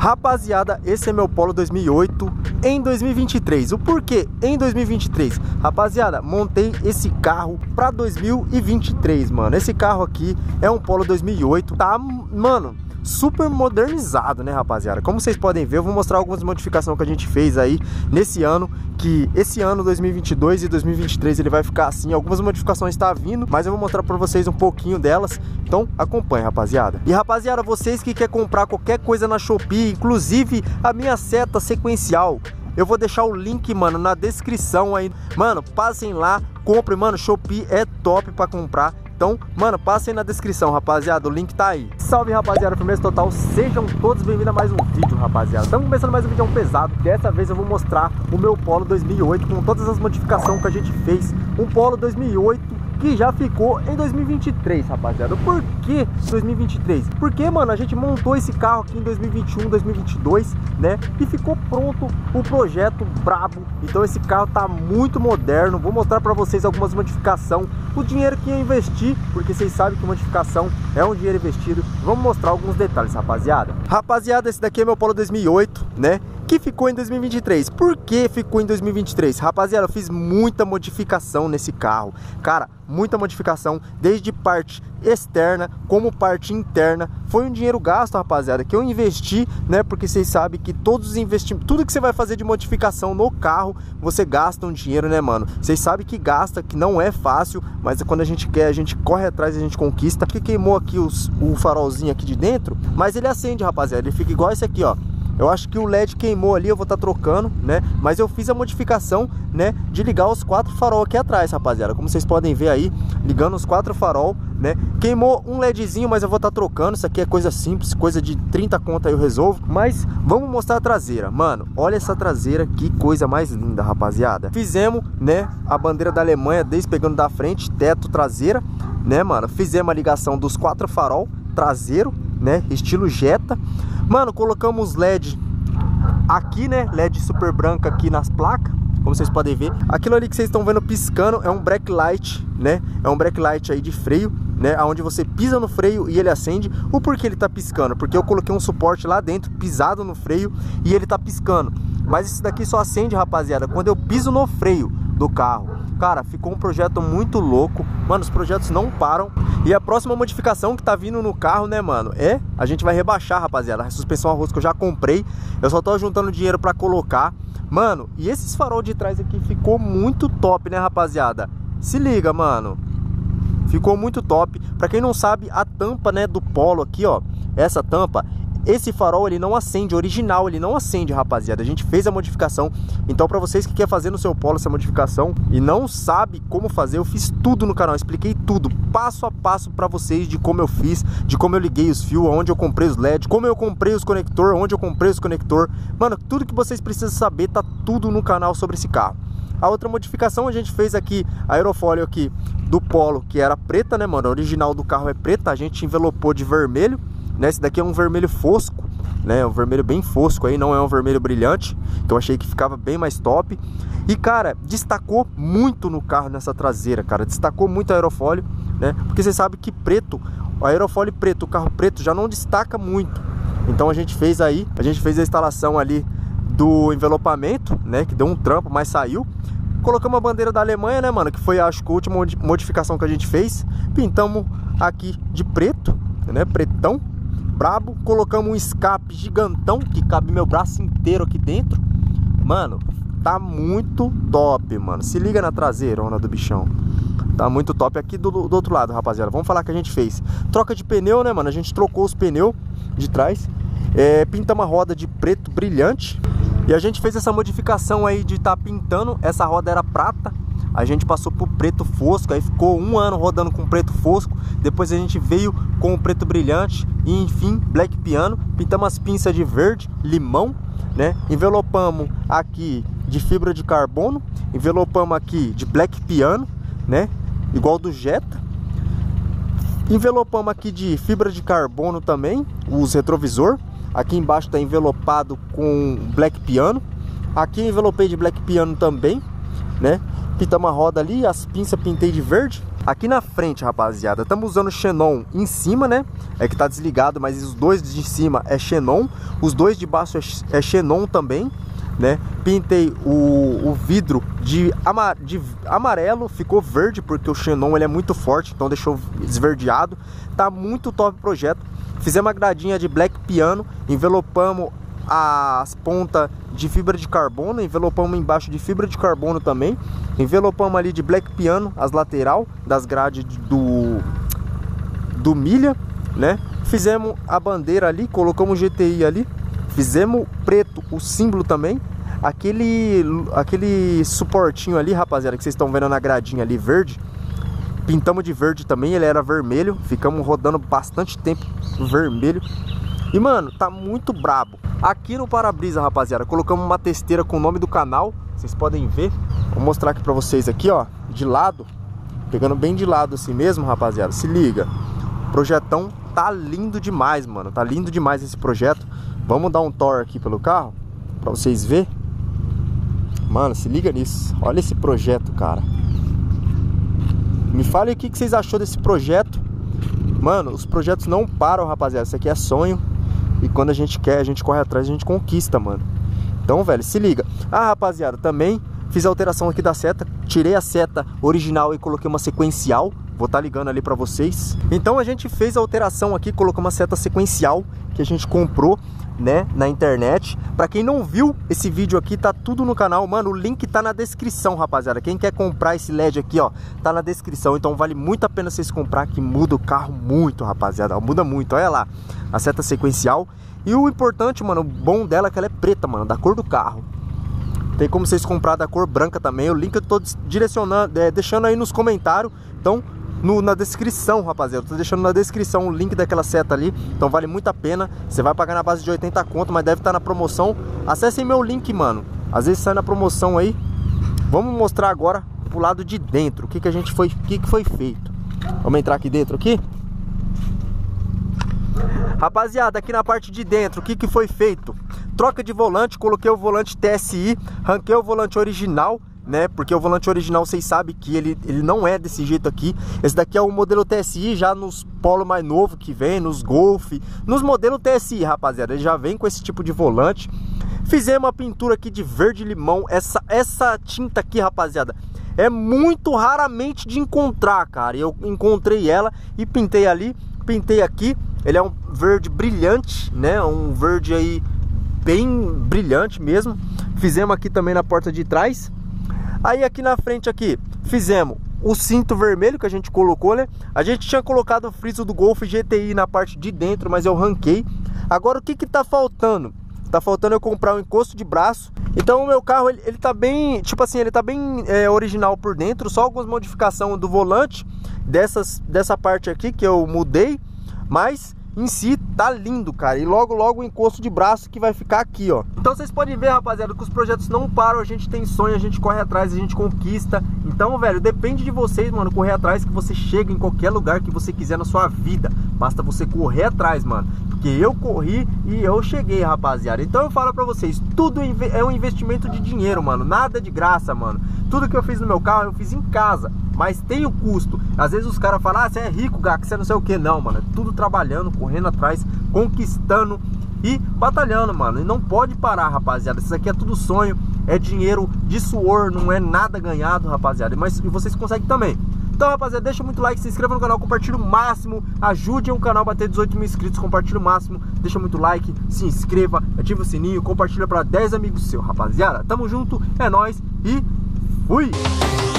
Rapaziada, esse é meu Polo 2008 em 2023. O porquê em 2023? Rapaziada, montei esse carro pra 2023, mano. Esse carro aqui é um Polo 2008, tá, mano, super modernizado, né, rapaziada? Como vocês podem ver, eu vou mostrar algumas modificações que a gente fez aí nesse ano, que esse ano 2022 e 2023 ele vai ficar assim. Algumas modificações tá vindo, mas eu vou mostrar pra vocês um pouquinho delas. Então acompanha, rapaziada. E rapaziada, vocês que quer comprar qualquer coisa na Shopee, inclusive a minha seta sequencial, eu vou deixar o link, mano, na descrição aí. Mano, passem lá, comprem, mano, Shopee é top pra comprar. Então, mano, passem na descrição, rapaziada, o link tá aí. Salve, rapaziada, firmeza total, sejam todos bem-vindos a mais um vídeo, rapaziada. Estamos começando mais um vídeo pesado. Dessa vez eu vou mostrar o meu Polo 2008 com todas as modificações que a gente fez. Um Polo 2008 que já ficou em 2023, rapaziada. Por que 2023? Porque, mano, a gente montou esse carro aqui em 2021, 2022, né? E ficou pronto o projeto brabo. Então esse carro tá muito moderno. Vou mostrar pra vocês algumas modificações. O dinheiro que eu investi, porque vocês sabem que modificação é um dinheiro investido. Vamos mostrar alguns detalhes, rapaziada. Rapaziada, esse daqui é meu Polo 2008, né? Que ficou em 2023. Por que ficou em 2023? Rapaziada, eu fiz muita modificação nesse carro. Cara, muita modificação, desde parte externa como parte interna. Foi um dinheiro gasto, rapaziada, que eu investi, né? Porque vocês sabem que todos os investimentos, tudo que você vai fazer de modificação no carro, você gasta um dinheiro, né, mano? Vocês sabem que gasta, que não é fácil, mas quando a gente quer, a gente corre atrás e a gente conquista. Que queimou aqui o farolzinho aqui de dentro, mas ele acende, rapaziada. Ele fica igual esse aqui, ó. Eu acho que o LED queimou ali, eu vou estar trocando, né? Mas eu fiz a modificação, né, de ligar os 4 farol aqui atrás, rapaziada. Como vocês podem ver aí, ligando os 4 farol, né? Queimou um LEDzinho, mas eu vou estar trocando. Isso aqui é coisa simples, coisa de 30 conto aí eu resolvo. Mas vamos mostrar a traseira. Mano, olha essa traseira, que coisa mais linda, rapaziada. Fizemos, né, a bandeira da Alemanha desde pegando da frente, teto, traseira, né, mano? Fizemos a ligação dos 4 farol traseiro, né, estilo Jetta. Mano, colocamos LED aqui, né, LED super branca aqui nas placas, como vocês podem ver. Aquilo ali que vocês estão vendo piscando é um brake light, né, é um brake light aí de freio, né, onde você pisa no freio e ele acende. O porquê ele tá piscando? Porque eu coloquei um suporte lá dentro, pisado no freio, e ele tá piscando. Mas esse daqui só acende, rapaziada, quando eu piso no freio do carro. Cara, ficou um projeto muito louco. Mano, os projetos não param. E a próxima modificação que tá vindo no carro, né, mano, a gente vai rebaixar, rapaziada, a suspensão a rosto que eu já comprei. Eu só tô juntando dinheiro pra colocar. Mano, e esses farol de trás aqui ficou muito top, né, rapaziada? Se liga, mano. Ficou muito top. Pra quem não sabe, a tampa, né, do Polo aqui, ó, essa tampa, esse farol ele não acende, original ele não acende, rapaziada. A gente fez a modificação. Então pra vocês que quer fazer no seu Polo essa modificação e não sabe como fazer, eu fiz tudo no canal, expliquei tudo, passo a passo pra vocês, de como eu fiz, de como eu liguei os fios, onde eu comprei os LED, como eu comprei os conector, onde eu comprei os conector. Mano, tudo que vocês precisam saber tá tudo no canal sobre esse carro. A outra modificação a gente fez aqui, a aerofólio aqui do Polo, que era preta, né, mano? A original do carro é preta, a gente envelopou de vermelho, né? Esse daqui é um vermelho fosco, né? Um vermelho bem fosco aí, não é um vermelho brilhante, que eu achei que ficava bem mais top. E, cara, destacou muito no carro nessa traseira, cara. Destacou muito a aerofólio, né? Porque você sabe que preto, o aerofólio preto, o carro preto já não destaca muito. Então a gente fez aí, a instalação ali do envelopamento, né? Que deu um trampo, mas saiu. Colocamos a bandeira da Alemanha, né, mano? Que foi, acho que a última modificação que a gente fez. Pintamos aqui de preto, né? Pretão, brabo. Colocamos um escape gigantão, que cabe meu braço inteiro aqui dentro. Mano, tá muito top, mano. Se liga na traseirona do bichão. Tá muito top. Aqui do outro lado, rapaziada, vamos falar que a gente fez troca de pneu, né, mano? A gente trocou os pneus de trás. Pintamos uma roda de preto brilhante. E a gente fez essa modificação aí de estar pintando. Essa roda era prata, a gente passou por preto fosco. Aí ficou um ano rodando com preto fosco. Depois a gente veio com o preto brilhante. E enfim, black piano. Pintamos as pinças de verde, limão, né? Envelopamos aqui de fibra de carbono. Envelopamos aqui de black piano, né? Igual do Jetta. Envelopamos aqui de fibra de carbono também, os retrovisor. Aqui embaixo está envelopado com black piano. Aqui envelopei de black piano também, né? Pintamos a roda ali, as pinças pintei de verde. Aqui na frente, rapaziada, estamos usando xenon em cima, né? É que tá desligado, mas os dois de cima é xenon. Os dois de baixo é xenon também, né? Pintei o vidro de amarelo, ficou verde porque o xenon ele é muito forte, então deixou esverdeado. Tá muito top o projeto. Fizemos uma gradinha de black piano, envelopamos as pontas de fibra de carbono, envelopamos embaixo de fibra de carbono também, envelopamos ali de black piano as lateral das grades do milha, né? Fizemos a bandeira ali, colocamos o GTI ali, fizemos preto o símbolo também, aquele suportinho ali, rapaziada, que vocês estão vendo na gradinha ali verde, pintamos de verde também, ele era vermelho, ficamos rodando bastante tempo vermelho. E mano, tá muito brabo. Aqui no para-brisa, rapaziada, colocamos uma testeira com o nome do canal. Vocês podem ver. Vou mostrar aqui pra vocês aqui, ó, de lado. Pegando bem de lado assim mesmo, rapaziada. Se liga. O projetão tá lindo demais, mano. Tá lindo demais esse projeto. Vamos dar um tour aqui pelo carro pra vocês verem. Mano, se liga nisso. Olha esse projeto, cara. Me fale o que vocês achou desse projeto. Mano, os projetos não param, rapaziada. Isso aqui é sonho. E quando a gente quer, a gente corre atrás, a gente conquista, mano. Então, velho, se liga. Ah, rapaziada, também fiz a alteração aqui da seta. Tirei a seta original e coloquei uma sequencial. Vou estar ligando ali pra vocês. Então a gente fez a alteração aqui, colocou uma seta sequencial que a gente comprou, né, na internet. Pra quem não viu esse vídeo aqui, tá tudo no canal. Mano, o link tá na descrição, rapaziada. Quem quer comprar esse LED aqui, ó, tá na descrição. Então vale muito a pena vocês comprar, que muda o carro muito, rapaziada. Muda muito, olha lá, a seta sequencial. E o importante, mano, o bom dela é que ela é preta, mano, da cor do carro. Tem como vocês comprar da cor branca também. O link eu tô direcionando, deixando aí nos comentários. Então, na descrição, rapaziada, eu tô deixando na descrição o link daquela seta ali. Então vale muito a pena. Você vai pagar na base de 80 conto, mas deve estar na promoção. Acessem meu link, mano. Às vezes sai na promoção aí. Vamos mostrar agora pro lado de dentro o que foi feito. Vamos entrar aqui dentro aqui. Rapaziada, aqui na parte de dentro, o que foi feito? Troca de volante, coloquei o volante TSI, ranquei o volante original, né? Porque o volante original, vocês sabem que ele não é desse jeito aqui. Esse daqui é o modelo TSI, já nos Polo mais novo que vem, nos Golf, nos modelos TSI, rapaziada, ele já vem com esse tipo de volante. Fizemos uma pintura aqui de verde limão. Essa tinta aqui, rapaziada, é muito raramente de encontrar, cara. Eu encontrei ela e pintei ali, pintei aqui. Ele é um verde brilhante, né? Um verde aí bem brilhante mesmo. Fizemos aqui também na porta de trás. Aí aqui na frente aqui, fizemos o cinto vermelho que a gente colocou, né? A gente tinha colocado o friso do Golf GTI na parte de dentro, mas eu ranquei. Agora o que tá faltando? Tá faltando eu comprar um encosto de braço. Então o meu carro, ele tá bem, tipo assim, ele tá bem original por dentro. Só algumas modificações do volante, dessa parte aqui que eu mudei. Mas em si tá lindo, cara. E logo o encosto de braço que vai ficar aqui, ó. Então vocês podem ver, rapaziada, que os projetos não param. A gente tem sonho, a gente corre atrás, a gente conquista. Então, velho, depende de vocês, mano, correr atrás, que você chega em qualquer lugar que você quiser na sua vida. Basta você correr atrás, mano. Porque eu corri e eu cheguei, rapaziada. Então eu falo pra vocês, tudo é um investimento de dinheiro, mano. Nada de graça, mano. Tudo que eu fiz no meu carro, eu fiz em casa. Mas tem o custo. Às vezes os caras falam, ah, você é rico, Gaco, você não sei o que. Não, mano, é tudo trabalhando, correndo atrás, conquistando e batalhando, mano. E não pode parar, rapaziada. Isso aqui é tudo sonho, é dinheiro de suor, não é nada ganhado, rapaziada. Mas e vocês conseguem também. Então, rapaziada, deixa muito like, se inscreva no canal, compartilha o máximo, ajude o canal a bater 18 mil inscritos, compartilha o máximo, deixa muito like, se inscreva, ativa o sininho, compartilha para 10 amigos seus, rapaziada. Tamo junto, é nóis e fui!